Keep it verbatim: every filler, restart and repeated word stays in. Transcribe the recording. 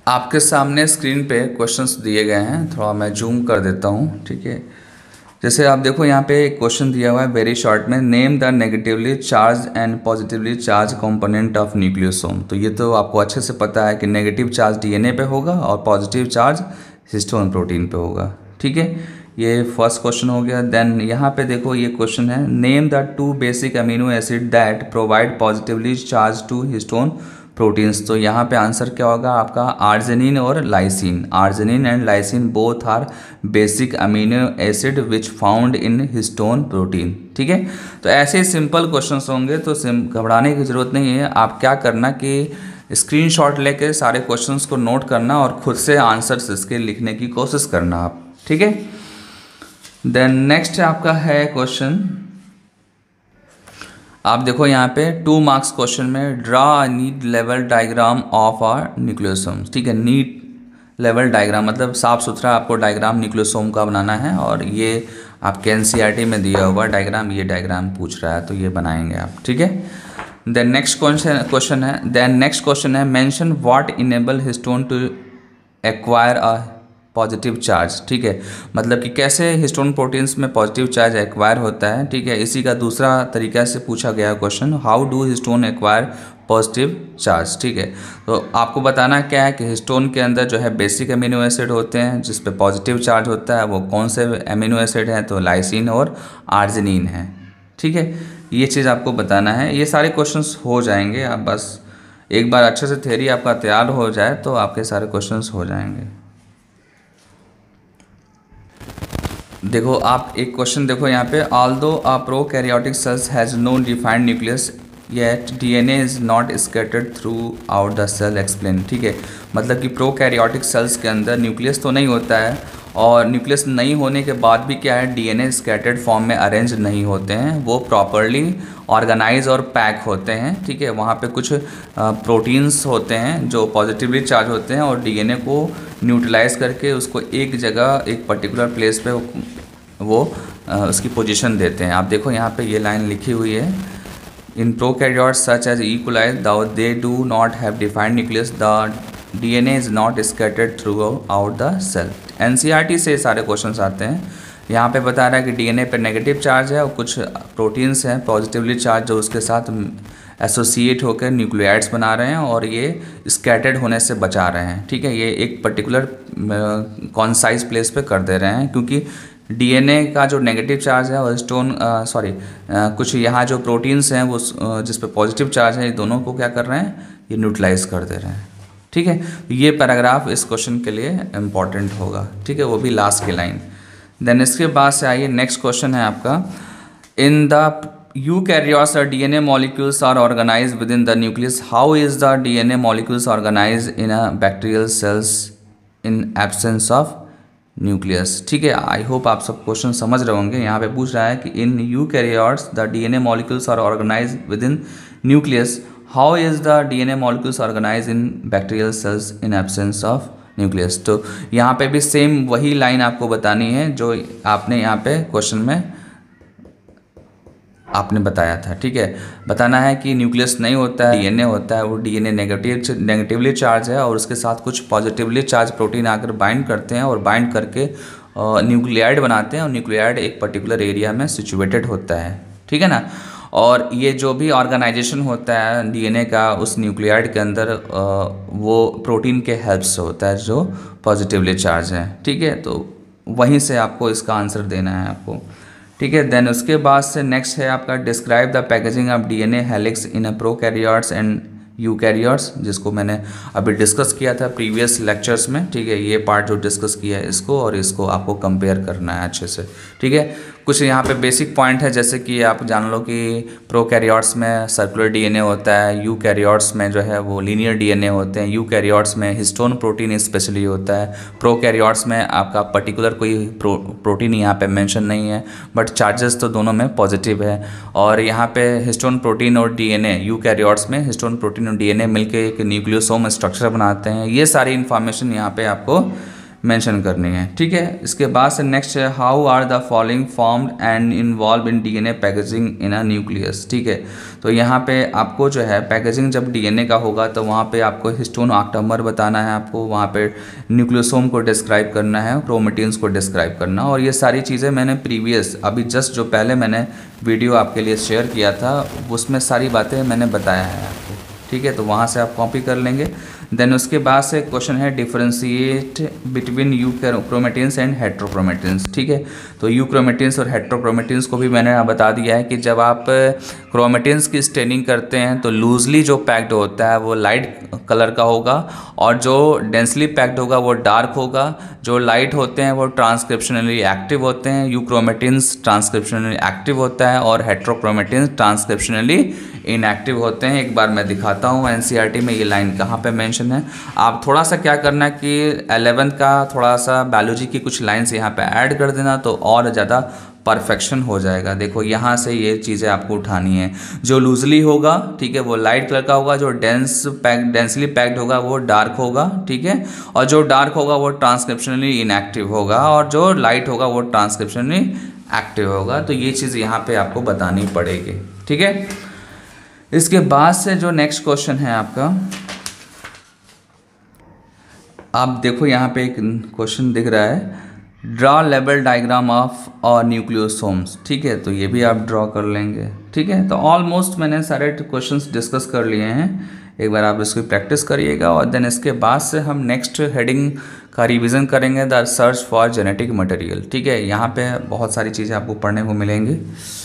आपके सामने स्क्रीन पे क्वेश्चंस दिए गए हैं, थोड़ा मैं जूम कर देता हूँ। ठीक है, जैसे आप देखो यहाँ पे एक क्वेश्चन दिया हुआ है वेरी शॉर्ट में, name the negatively charge and positively charge component of nucleosome. तो ये तो आपको अच्छे से पता है कि नेगेटिव चार्ज डीएनए पे होगा और पॉजिटिव चार्ज हिस्टोन प्रोटीन पे होगा। ठीक है, ये फर्स्ट क्वेश्चन हो गया। देन यहाँ पे देखो ये क्वेश्चन है, name the two basic amino acid that provide positively charge to histone proteins. तो यहाँ पे आंसर क्या होगा आपका, आर्जिनिन और lysine. Arginine and lysine both are basic amino acid which found in histone protein. ठीक है, तो ऐसे ही सिंपल क्वेश्चंस होंगे, तो घबराने की ज़रूरत नहीं है। आप क्या करना कि स्क्रीनशॉट लेके सारे क्वेश्चंस को नोट करना और खुद से आंसर्स इसके लिखने की कोशिश करना आप। ठीक है, देन नेक्स्ट आपका है क्वेश्चन, आप देखो यहाँ पे टू मार्क्स क्वेश्चन में ड्रा नीड लेवल डायग्राम ऑफ आर न्यूक्लियोसोम्स। ठीक है, नीड लेवल डायग्राम मतलब साफ सुथरा आपको डायग्राम न्यूक्लियोसोम का बनाना है, और ये आपके एनसीईआरटी में दिया हुआ डायग्राम, ये डायग्राम पूछ रहा है तो ये बनाएंगे आप। ठीक है, देन नेक्स्ट क्वेश्चन क्वेश्चन है देन नेक्स्ट क्वेश्चन है mention what enable histone to acquire a positive charge. ठीक है, मतलब कि कैसे हिस्टोन प्रोटीन्स में पॉजिटिव चार्ज एक्वायर होता है। ठीक है, इसी का दूसरा तरीका से पूछा गया question, how do histone acquire positive charge. ठीक है, तो आपको बताना क्या है कि हिस्टोन के अंदर जो है बेसिक अमीनो एसिड होते हैं जिस पे पॉजिटिव चार्ज होता है, वो कौन से अमीनो एसिड हैं, तो लाइसिन और आर्जिनिन है। ठीक है, ये चीज़ आपको बताना है। ये सारे क्वेश्चंस हो जाएंगे, आप बस एक बार अच्छे से थ्योरी आपका तैयार हो जाए तो आपके सारे क्वेश्चंस हो जाएंगे। देखो आप एक क्वेश्चन देखो यहाँ पे, although a prokaryotic cells has no defined nucleus yet DNA is not scattered throughout the cell explain. ठीक है, मतलब कि प्रोकैरियोटिक सेल्स के अंदर न्यूक्लियस तो नहीं होता है, और न्यूक्लियस नहीं होने के बाद भी क्या है, डीएनए स्कैटर्ड फॉर्म में अरेंज नहीं होते हैं, वो प्रॉपरली ऑर्गेनाइज और पैक होते हैं। ठीक है, वहाँ पे कुछ प्रोटीन्स होते हैं जो पॉजिटिवली चार्ज होते हैं और डीएनए को न्यूट्रलाइज करके उसको एक जगह एक पर्टिकुलर प्लेस पे वो उसकी पोजीशन देते हैं। आप देखो यहाँ पे ये लाइन लिखी हुई है, in prokaryotes such as E coli they do not have defined nucleus, the DNA is not scattered throughout the cell. NCERT से सारे क्वेश्चंस आते हैं। यहाँ पे बता रहा है कि डीएनए पे नेगेटिव चार्ज है और कुछ प्रोटीन्स हैं पॉजिटिवली चार्ज जो उसके साथ एसोसिएट होकर न्यूक्लियाइड्स बना रहे हैं और ये स्कैटर्ड होने से बचा रहे हैं। ठीक है, ये एक पर्टिकुलर कॉन्साइज प्लेस पे कर दे रहे हैं, क्योंकि डीएनए का जो नेगेटिव चार्ज है और स्टोन सॉरी कुछ यहाँ जो प्रोटीन्स हैं वो जिस पे पॉजिटिव चार्ज है, ये दोनों को क्या कर रहे हैं, ये न्यूट्रलाइज कर दे रहे हैं। ठीक है, ये पैराग्राफ इस क्वेश्चन के लिए इम्पॉर्टेंट होगा। ठीक है, वो भी लास्ट की लाइन। देन इसके बाद से आइए नेक्स्ट क्वेश्चन है आपका, in the eukaryotes the DNA molecules are organised within the nucleus, how is the DNA molecules organised in a bacterial cells in absence of nucleus. ठीक है, I hope आप सब क्वेश्चन समझ रहे होंगे। यहाँ पे पूछ रहा है कि in eukaryotes the DNA molecules are organised within nucleus, how is the DNA molecules organised in bacterial cells in absence of nucleus. तो यहाँ पे भी सेम वही लाइन आपको बतानी है जो आपने यहाँ पे क्वेश्चन में आपने बताया था। ठीक है, बताना है कि न्यूक्लियस नहीं होता है, डीएनए होता है, वो डीएनए नेगेटिव नेगेटिवली चार्ज है और उसके साथ कुछ पॉजिटिवली चार्ज प्रोटीन आकर बाइंड करते हैं और बाइंड करके न्यूक्लियाइड बनाते हैं और न्यूक्लियाइड एक पर्टिकुलर एरिया में सिचुएटेड होता है। ठीक है ना, और ये जो भी ऑर्गेनाइजेशन होता है डीएनए का उस न्यूक्लियाइड के अंदर वो प्रोटीन के हेल्प से होता है जो पॉजिटिवली चार्ज है। ठीक है, तो वहीं से आपको इसका आंसर देना है आपको। ठीक है, देन उसके बाद से नेक्स्ट है आपका, describe the packaging of DNA helix in a prokaryotes and eukaryotes, जिसको मैंने अभी डिस्कस किया था प्रीवियस लेक्चर्स में। ठीक है, ये पार्ट जो डिस्कस किया है इसको और इसको आपको कंपेयर करना है अच्छे से। ठीक है, कुछ यहाँ पे बेसिक पॉइंट है, जैसे कि आप जान लो कि प्रोकैरियोट्स में सर्कुलर डीएनए होता है, यूकैरियोट्स में जो है वो लीनियर डीएनए होते हैं, यूकैरियोट्स में हिस्टोन प्रोटीन स्पेशली होता है, प्रोकैरियोट्स में आपका पर्टिकुलर कोई प्रो, प्रोटीन यहाँ पे मेंशन नहीं है, बट चार्जेस तो दोनों में पॉजिटिव है। और यहाँ पे हिस्टोन प्रोटीन और डीएनए, यूकैरियोट्स में हिस्टोन प्रोटीन और डीएनए मिलकर एक न्यूक्लियोसोम स्ट्रक्चर बनाते हैं। ये सारी इन्फॉर्मेशन यहाँ पे आपको मेंशन करनी है, ठीक है। इसके बाद से नेक्स्ट है how are the following formed and involve in DNA packaging in a nucleus, ठीक है। तो यहाँ पे आपको जो है पैकेजिंग जब डीएनए का होगा तो वहाँ पे आपको हिस्टोन ऑक्टामर बताना है, आपको वहाँ पे न्यूक्लियोसोम को डिस्क्राइब करना है, क्रोमेटिन्स को डिस्क्राइब करना, और ये सारी चीज़ें मैंने प्रीवियस अभी जस्ट जो पहले मैंने वीडियो आपके लिए शेयर किया था उसमें सारी बातें मैंने बताया है आपको, ठीक है। तो वहाँ से आप कॉपी कर लेंगे। देन उसके बाद से क्वेश्चन है differentiate between euchromatins and heterochromatins, ठीक है। तो यू क्रोमेटिन्स और हेट्रोक्रोमेटिन्स को भी मैंने बता दिया है कि जब आप क्रोमेटिन्स की स्टेनिंग करते हैं तो लूजली जो पैक्ड होता है वो लाइट कलर का होगा और जो डेंसली पैक्ड होगा वो डार्क होगा। जो लाइट होते हैं वो ट्रांसक्रिप्शनली एक्टिव होते हैं, यू क्रोमेटिन्स ट्रांसक्रिप्शनली एक्टिव होता है और हेट्रोक्रोमेटिन्स ट्रांसक्रिप्शनली इनएक्टिव होते हैं। एक बार मैं दिखाता हूँ एनसीईआरटी में ये लाइन कहाँ पे मेंशन है। आप थोड़ा सा क्या करना है कि एलेवेंथ का थोड़ा सा बायोलॉजी की कुछ लाइन्स यहाँ पे ऐड कर देना तो और ज़्यादा परफेक्शन हो जाएगा। देखो यहाँ से ये चीज़ें आपको उठानी है। जो लूजली होगा, ठीक है, वो लाइट कलर का होगा, जो डेंस पैक डेंसली पैक्ड होगा वो डार्क होगा, ठीक है, और जो डार्क होगा वो ट्रांसक्रिप्शनली इनएक्टिव होगा और जो लाइट होगा वो ट्रांसक्रिप्शनली एक्टिव होगा। तो ये चीज़ यहाँ पे आपको बतानी पड़ेगी, ठीक है। इसके बाद से जो नेक्स्ट क्वेश्चन है आपका, आप देखो यहाँ पे एक क्वेश्चन दिख रहा है, ड्रॉ लेवल डायग्राम ऑफ और न्यूक्लियोसोम्स, ठीक है। तो ये भी आप ड्रॉ कर लेंगे, ठीक है। तो ऑलमोस्ट मैंने सारे क्वेश्चंस डिस्कस कर लिए हैं, एक बार आप इसकी प्रैक्टिस करिएगा और देन इसके बाद से हम नेक्स्ट हेडिंग का रिवीजन करेंगे, the search for genetic material, ठीक है। यहाँ पे बहुत सारी चीज़ें आपको पढ़ने को मिलेंगी।